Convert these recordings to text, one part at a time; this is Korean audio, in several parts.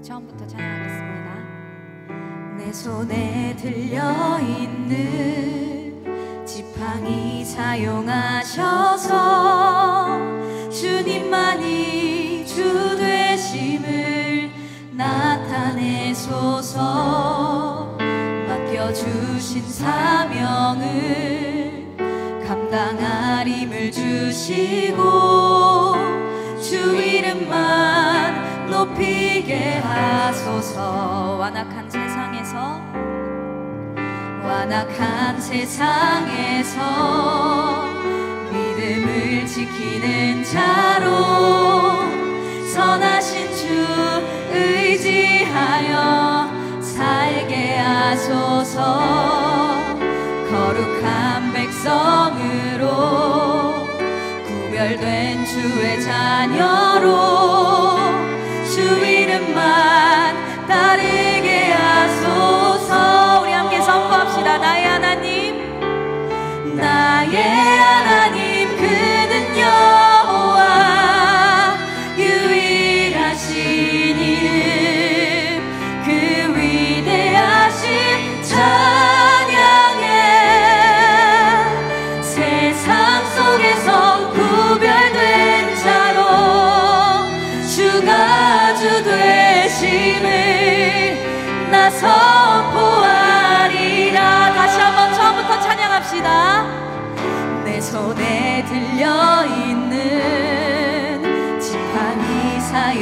처음부터 찬양하겠습니다. 내 손에 들려있는 지팡이 사용하셔서 주님만이 주 되심을 나타내소서. 맡겨주신 사명을 감당할 힘을 주시고 주 이름만 높이게 하소서. 완악한 세상에서 믿음을 지키는 자로 선하신 주 의지하여 살게 하소서. 거룩한 백성으로 구별된 주의 자녀로 주 이름만 따르게 하소서. 우리 함께 선포합시다. 나의 하나님, 나의 하나님, 그는 여호와 유일하신 이름, 그 위대하신 찬양해. 세상 속에서 구별된 자로 주가 주 되심을 나 선포하리라. 다시 한번 처음부터 찬양합시다. 내 손에 들려있는 지팡이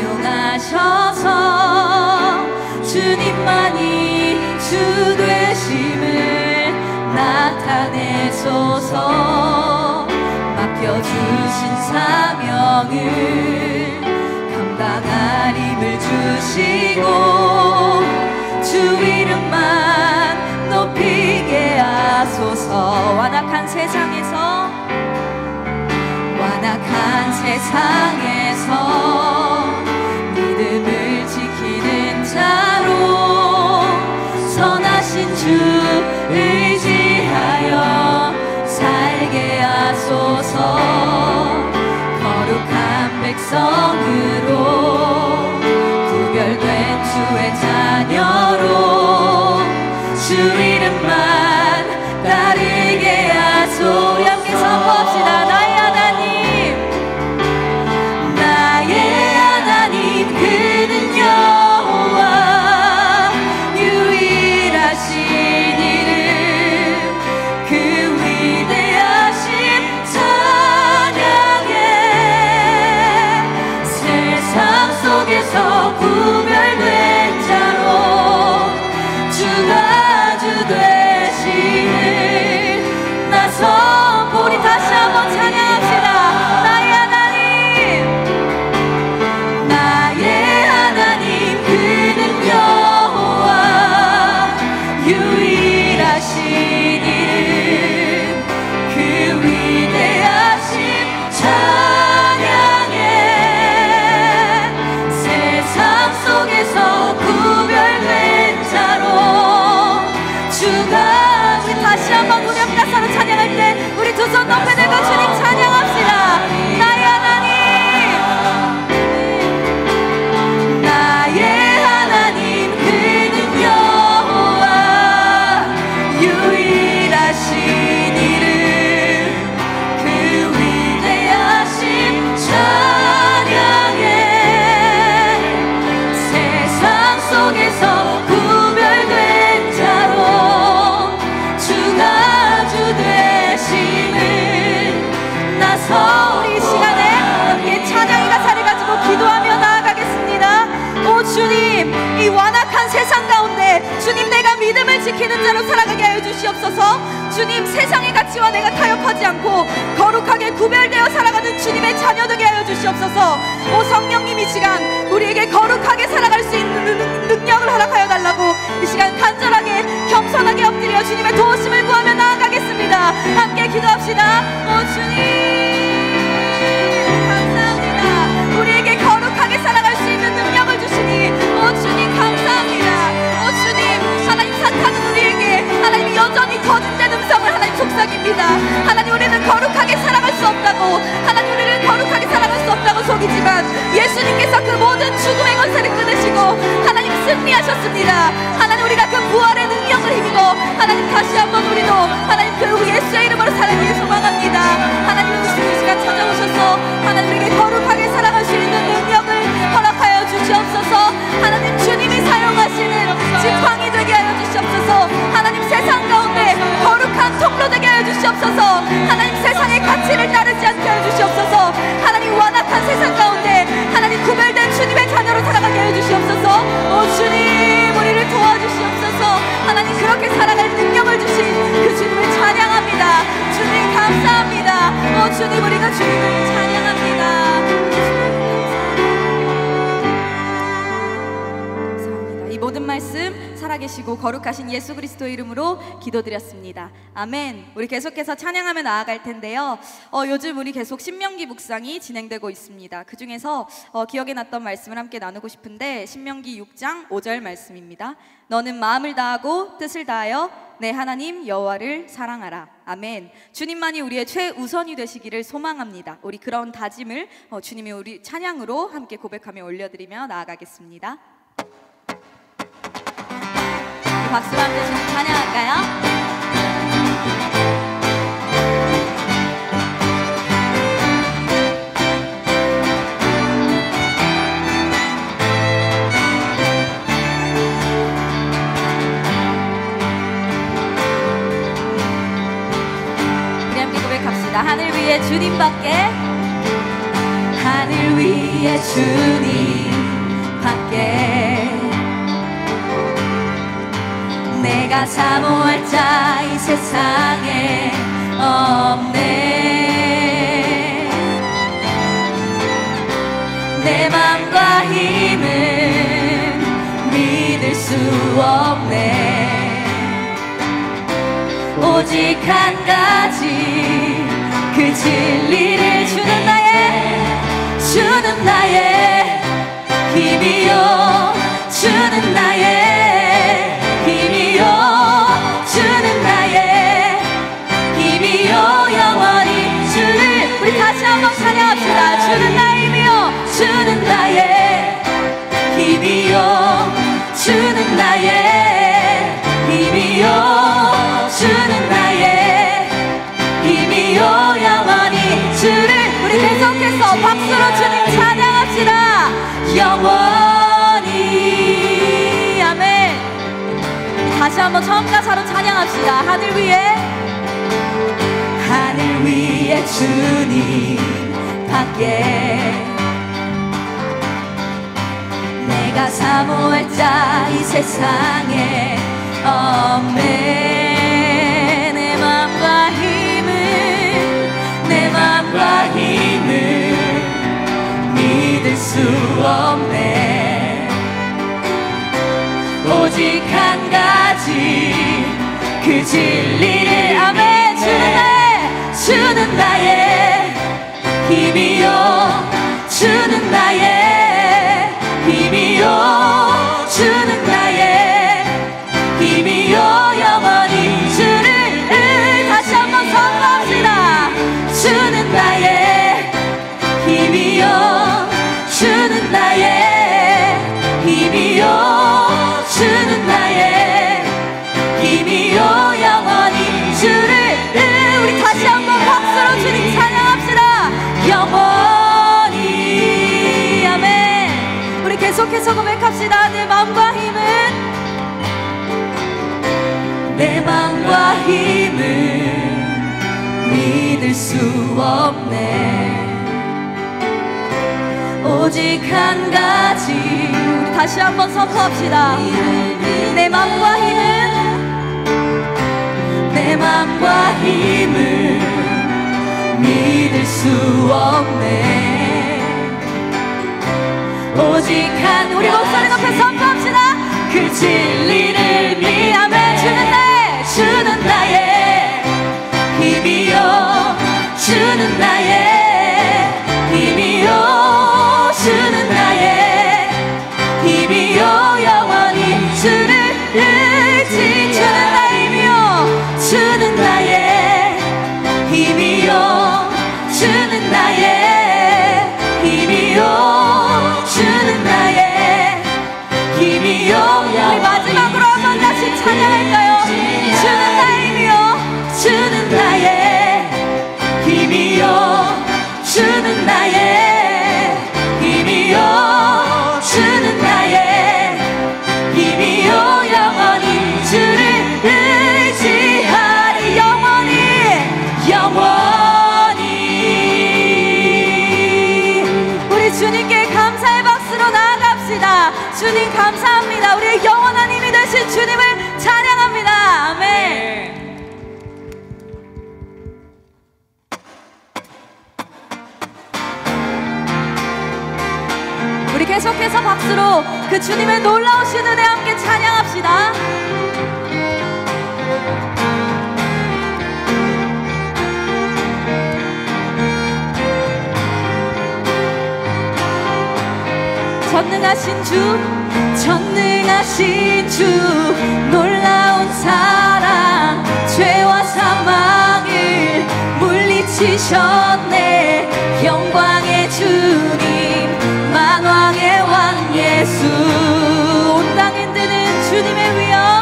사용하셔서 주님만이 주 되심을 나타내소서. 맡겨주신 사명을 감당할 힘을 주시고 주 이름만 높이게 하소서. 완악한 세상에서 믿음을 지키는 자로 선하신 주 의지하여 살게 하소서. 거룩한 백성으로 구별된 주의 자녀로 주 이름만 따르게 하소서. 우리 함께 선포합시다. 나의 하나님, 나의 하나님, 그는 여호와 유일하신 이름, 그 위대하심 찬양해. 세상 속에서 구별된 자로 주가 주 되심을 나 선포. 우리 다시 한번 찬양합시다. 나의 하나님, 나의 하나님, 그는 여호와 유일하신 이름, 그 위대하심 찬양해. 세상 속에서 구별된 자로 주가. 우리 다시 한번 우리 함께 서로 찬양할 때 우리 두 손 높이 들고 주님 찬양합시다. 나의 하나님, 나의 하나님, 그는 여호와 유일하신 이름, 그 위대하심 찬양해. 세상 속에서 구별된 자로 주가 주 되심을 나서. 우리 이 시간에 함께 찬양의 가사를 가지고 기도하며 나아가겠습니다. 오 주님, 이 완악한 세상 가운데 주님, 내가 믿음을 지키는 자로 살아가게 하여 주시옵소서. 주님, 세상의 가치와 내가 타협하지 않고 거룩하게 구별되어 살아가는 주님의 자녀 되게 하여 주시옵소서. 오 성령님, 이 시간 우리에게 거룩하게 살아갈 수 있는 능력을 허락하여 달라고 이 시간 간절하게 겸손하게 엎드려 주님의 도우심을 구하며 나아가겠습니다. 함께 기도합시다. 오 주님, 감사합니다. 우리에게 거룩하게 살아갈 수 있는 능력을 주시니 오 주님 감사합니다. 오 주님, 하나님, 사탄은 우리에게 하나님 여전히 거짓된 음성을 하나님 속삭입니다. 하나님, 우리는 거룩하게 살아갈 수 없다고, 하나님 우리를 거룩하게 살아갈 수 없다고 속이지만 예수님께서 그 모든 죽음의 권세를 끊으시고 살아나셨습니다. 하나님, 우리가 그 부활의 능력을 힘입어 하나님 다시 한번 우리도 하나님 그 예수의 이름으로 살아가길 소망합니다. 하나님, 이 시간 찾아오셔서 하나님 우리에게 거룩하게 살아갈 수 있는 능력을 허락하여 주시옵소서. 하나님, 주님이 사용하시는 지팡이 되게 하여 주시옵소서. 하나님, 세상 가운데 거룩한 통로 되게 하여 주시옵소서. 하나님, 세상의 가치를 따르지 않게 하여 주시옵소서. 하나님, 완악한 세상 가운데 하나님 구별된 주님의 자녀로 살아가게 하여 주시옵소서. 오 주님, 우리를 도와주시옵소서. 하나님, 그렇게 살아갈 능력을 주신 그 주님을 찬양합니다. 주님 감사합니다. 오 주님, 우리가 주님을 찬양합니다. 이 모든 말씀 살아계시고 거룩하신 예수 그리스도의 이름으로 기도드렸습니다. 아멘. 우리 계속해서 찬양하며 나아갈 텐데요. 요즘 우리 계속 신명기 묵상이 진행되고 있습니다. 그 중에서 기억에 났던 말씀을 함께 나누고 싶은데, 신명기 6장 5절 말씀입니다. 너는 마음을 다하고 뜻을 다하여 내 하나님 여호와를 사랑하라. 아멘. 주님만이 우리의 최우선이 되시기를 소망합니다. 우리 그런 다짐을 주님의 우리 찬양으로 함께 고백하며 올려드리며 나아가겠습니다. 박수로 함께 주님 찬양할까요? 우리 함께 고백합시다. 하늘 위에 주님밖에, 하늘 위에 주님밖에 내가 사모할 자 이 세상에 없네. 내 맘과 힘은 믿을 수 없네. 오직 한 가지 그 진리를 주는 나의 힘이요, 주는 나의 힘이요, 주는 나의 힘이요, 영원히 주를. 우리 다시 한번 찬양합시다. 주는 나의 힘이요, 주는 나의 힘이요, 주는 나의 힘이요, 주는 나의 힘이요, 영원히 주를. 우리 계속해서 박수로 주님 찬양합시다. 영원히. 아멘. 다시 한번 처음 가사로 찬양합시다. 하늘 위에 주님 밖에 내가 사모할 자 이 세상에 없네. 내 맘과 힘을 믿을 수 없네. 오직 한 가지 그 진리를. 아멘. 주는 나의 힘이요, 주는 나의 힘이요, 주는 나의 힘이요, 영원히 주를. 다시 한번 선포합시다. 주는 나의 힘이요, 주는 나의 힘이요, 주는 나의 힘이요, 영원히 주를. 우리 다시 한번 박수로 주님 찬양합시다. 영원히. 아멘. 우리 계속해서 고백합시다. 내 마음과 힘을 믿을 수 없네. 오직 한 가지. 우리 다시 한번 선포합시다. 내 맘과 힘을 믿을 수 없네. 오직 한, 우리 목소리 높여 선포합시다. 그 진리를 믿으면 주는 나의 힘이요, 주는 나의 힘이요, 주는 나의 힘이요, 영원히 주를. 주는 나의 힘이요, 주는 나의 힘이요, 주는 나의 힘이요, 주는 나의 힘이요, 주님 감사합니다. 우리의 영원한 힘이 되신 주님을 찬양합니다. 아멘. 우리 계속해서 박수로 그 주님의 놀라우신 은혜 함께 찬양합시다. 전능하신 주, 전능하신 주, 놀라운 사랑, 죄와 사망을 물리치셨네. 영광의 주님, 만왕의 왕 예수. 온 땅 흔드는 주님의 위엄,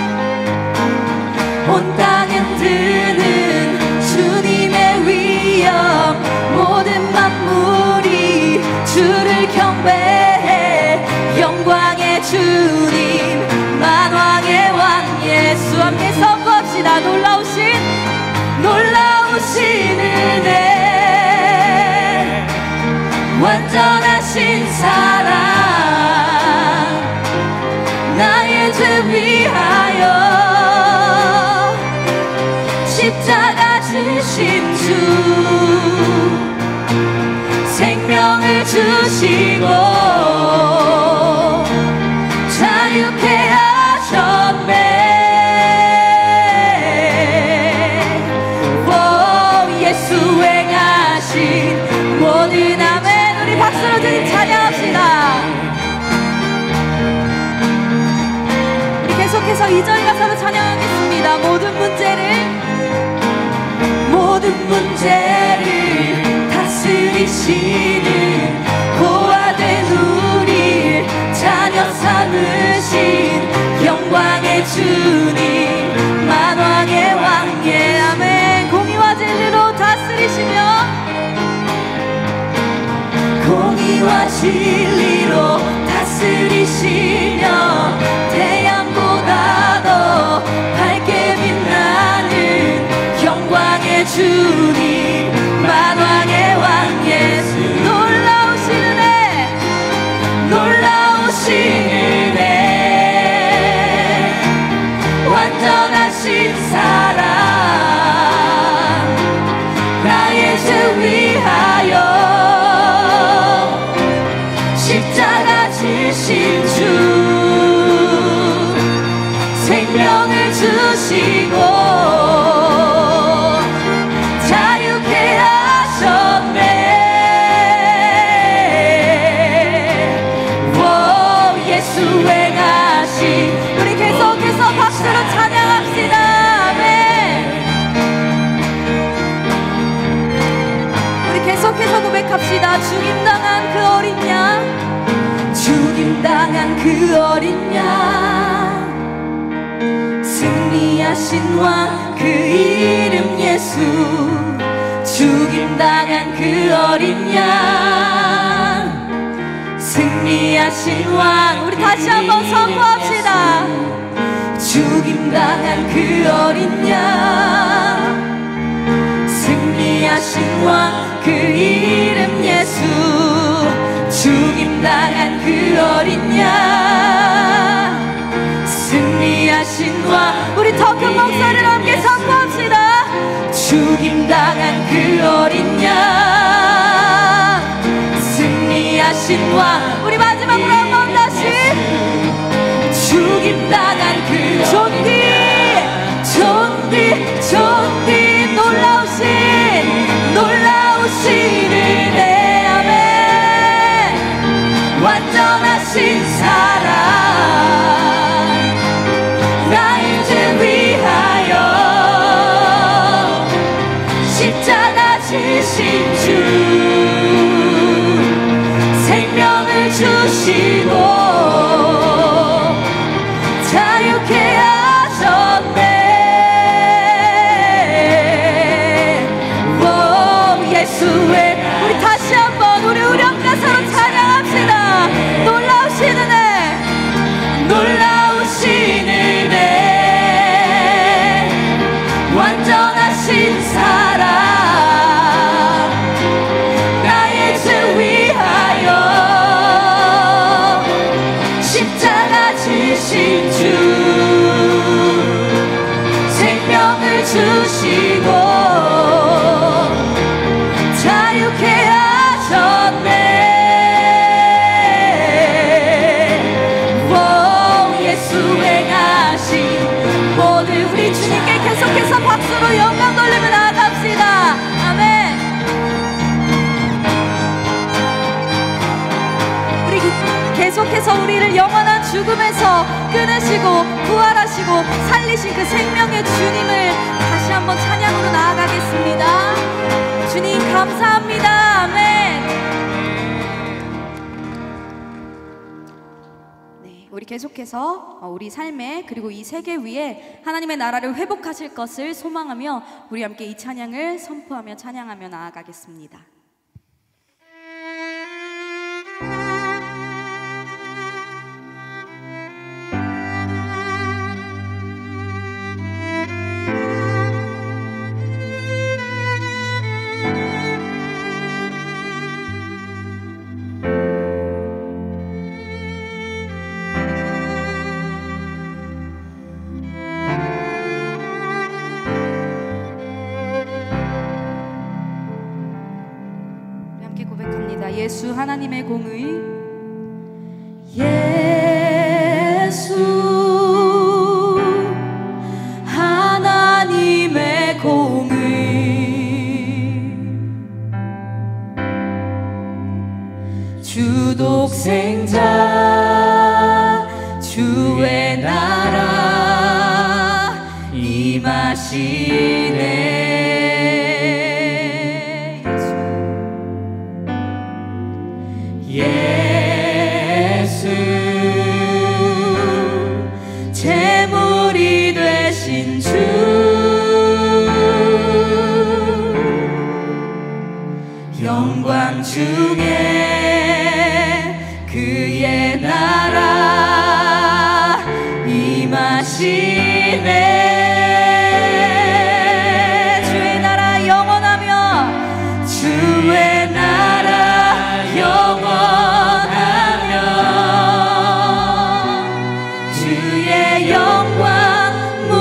온 땅 흔드는 주님의 위엄. 모든 만물이 주를 경배해. 영광의 주님, 만왕의 왕 예수. 함께 선포합시다. 놀라우신 은혜, 완전하신 사랑, 나의 죄 위하여 십자가 지신 주, 생명을 주시고 자유케 하셨네. 예수 행하신 모든 아멘. 우리 박수로 주님 찬양합시다. 우리 계속해서 2절 가사로 찬양하겠습니다. 모든 문제를 다스리시는 고아된 우리 자녀 삼으신 영광의 주님, 만왕의 왕예. 아멘. 공의와 진리로 다스리시며, 공의와 진리로 다스리시며, 태양보다 더 밝게 빛나는 영광의 주님, 만왕의 왕 예수. 놀라우신 은혜, 놀라우신 은혜, 완전하신 사랑, 나의 죄 위하여 십자가 지신 주, 생명을 주시고 자유케 하셨네. 예수 행하신. 우리 계속해서 박수로 찬양합시다. 아멘. 우리 계속해서 고백합시다. 죽임당한 그 어린 양, 죽임당한 그 어린 양, 승리하신 왕 그 이름 예수. 죽임당한 그 어린 양, 승리하신 왕. 우리 다시 한번 선포합시다. 죽임당한 그 어린 양, 승리하신 왕 그 이름 예수. 죽임당한 그 어린 양, 승리하신 왕. 우리 더 큰 목소리로 함께 선포합시다. 죽임당한 그 어린 양, 승리하신 왕. 우리 마지막으로 한번 다시. 죽임당한 그 존귀, 놀라우신 은혜. 아멘. 완전하신 사랑, 나의 죄 위하여 십자가 지신 주, 생명을 되신 주 생명을 주시고 자유케 하셨네. 예수 행하신 모든 우리 주님께 계속해서 박수로 영광 돌리며 나아갑시다. 아멘. 우리 계속해서 우리를 영원한 죽음에서 끊으시고 부활하시고 살리신 그 생명의 주님을 다시 한번 찬양으로 나아가겠습니다. 주님 감사합니다. 아멘. 네, 우리 계속해서 우리 삶에 그리고 이 세계 위에 하나님의 나라를 회복하실 것을 소망하며 우리 함께 이 찬양을 선포하며 찬양하며 나아가겠습니다. 예수 하나님의 공의, 예수 하나님의 공의, 주 독생자 주의 나라 임하시네. 예수 제물이 되신 주 영광 중에 그의 나라 임하시네. 주의 나라 영원하며 주의 나라 영원하며 주의 영광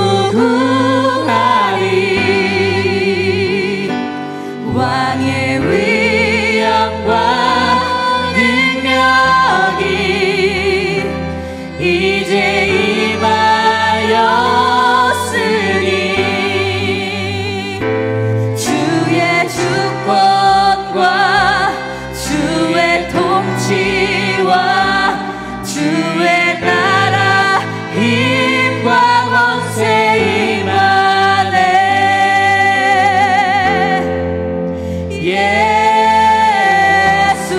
무궁하리. 왕의 위엄과 능력이 이제 임하였으니 주의 주권과 주의 통치와 주의 나라 힘과 권세 임하네. 예수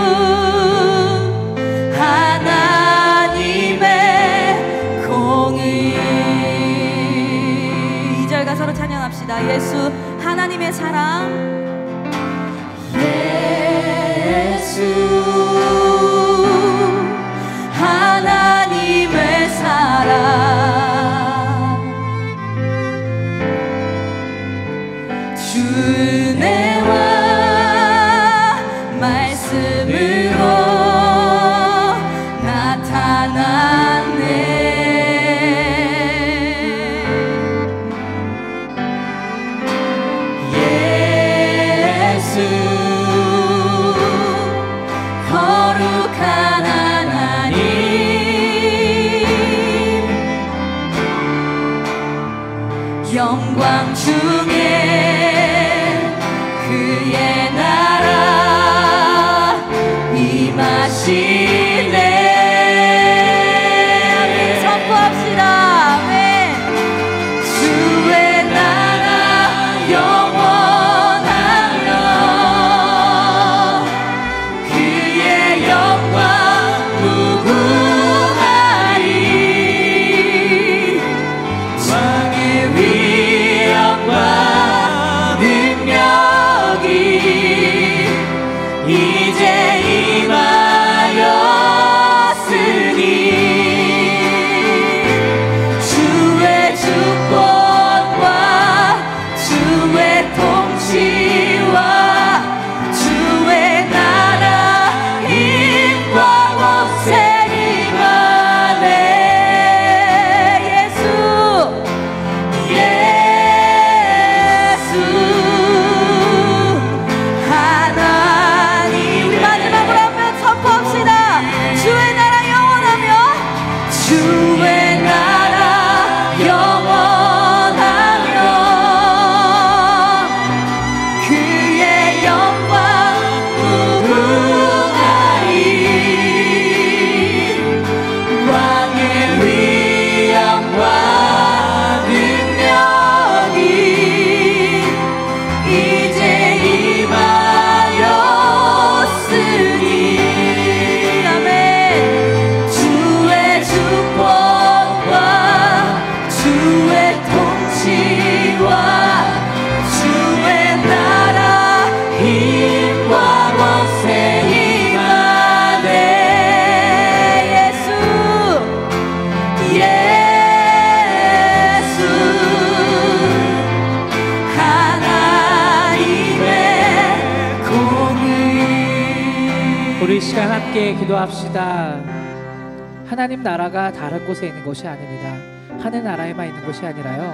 하나님의 공의. 2절 가사로 찬양합시다. 예수 하나님의 사랑, 예수 하나님의 사랑, 주 은혜와 말씀으로 나타났네. 예수 거룩한 하나님, 영광 중에 그의 나라 임하시네. 아멘. 선포합시다. 아멘. 주의 나라 영원하며 그의 영광 무궁하리. 왕의 위엄과 주의 나라 영원하며 그의 영광 무궁하리 왕의 위엄과 능력이 이제 임하였으니 아멘. 주의 축복과 주의 통치와 주의 나라 힘과 권세 임하네. 예수 예수 하나님의 공의. 우리 이 시간 함께 기도합시다. 하나님 나라가 다른 곳에 있는 것이 아닙니다. 하늘 나라에만 있는 것이 아니라요,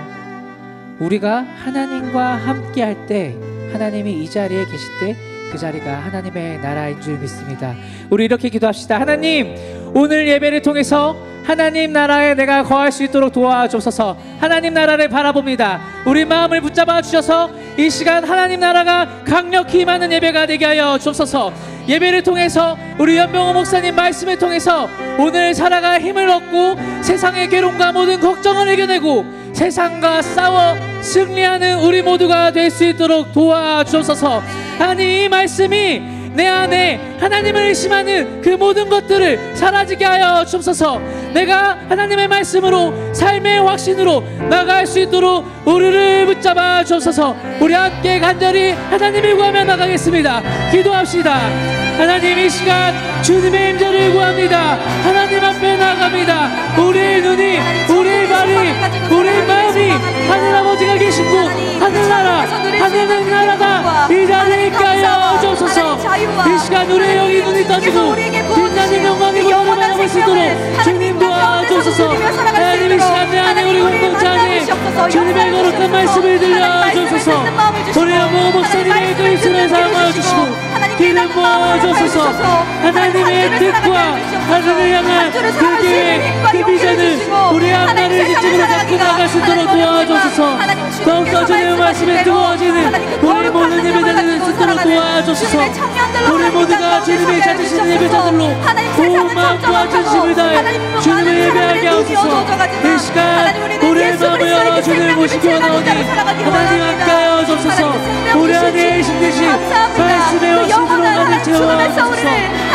우리가 하나님과 함께 할 때, 하나님이 이 자리에 계실 때 그 자리가 하나님의 나라인 줄 믿습니다. 우리 이렇게 기도합시다. 하나님, 오늘 예배를 통해서 하나님 나라에 내가 거할 수 있도록 도와주셔서 하나님 나라를 바라봅니다. 우리 마음을 붙잡아 주셔서 이 시간 하나님 나라가 강력히 임하는 예배가 되게 하여 주옵소서. 예배를 통해서 우리 연병호 목사님 말씀을 통해서 오늘 살아갈 힘을 얻고 세상의 괴로움과 모든 걱정을 이겨내고 세상과 싸워 승리하는 우리 모두가 될 수 있도록 도와주옵소서. 하나님, 이 말씀이 내 안에 하나님을 의심하는 그 모든 것들을 사라지게 하여 주옵소서. 내가 하나님의 말씀으로 삶의 확신으로 나갈 수 있도록 우리를 붙잡아 주옵소서. 우리 함께 간절히 하나님을 구하며 나가겠습니다. 기도합시다. 하나님, 이 시간 주님의 임재를 구합니다. 하나님 앞에 나갑니다. 우리의 눈이, 우리의 발이, 우리의 마음이 하늘 아버지가 계신 곳, 하늘나라, 하늘의 나라가 이 자리에 있게 하여 주옵소서. 이 시간 우리의 영이 눈이 떠지고 빛나는 영광이 보여나갈 수 있도록 주님 도와주옵소서. 하나님, 이 시간 내 안에 우리 공동체 안에 주님의 거룩한 말씀을 들려주옵소서. 우리 영호 목사님의 그 입술을 사용하여 주시고 기름 부어주옵소서. 하나님의 뜻과 하늘을 향한 그 계획, 그 비전을 우리 앞날을 지침으로 갖고 나갈 수 있도록 도와주옵소서. 더욱더 주님의 말씀에 뜨거워지는 우리 모든 예배자들을 수 있도록 도와주옵소서. 우리 모두가 주님의 찾으시는 예배자들로 온 마음과 전심을 다해 주님을 예배하게 하옵소서. 이 시간 우리의 마음을 열어 주님을 모시고 나오니 하나님 함께하여 주옵소서. 우리 안에 신되신 말씀의 확신으로 나를 채워주옵소서.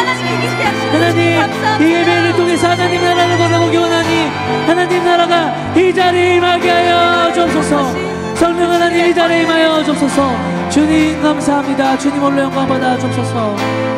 하나님, 이 예배를 통해서 하나님 나라를 바라보기 원하니 하나님 나라가 이 자리에 임하게 하여 주옵소서. 성령 하나님, 이 자리에 임하여 주옵소서. 주님 감사합니다. 주님 홀로 영광 받아 주옵소서.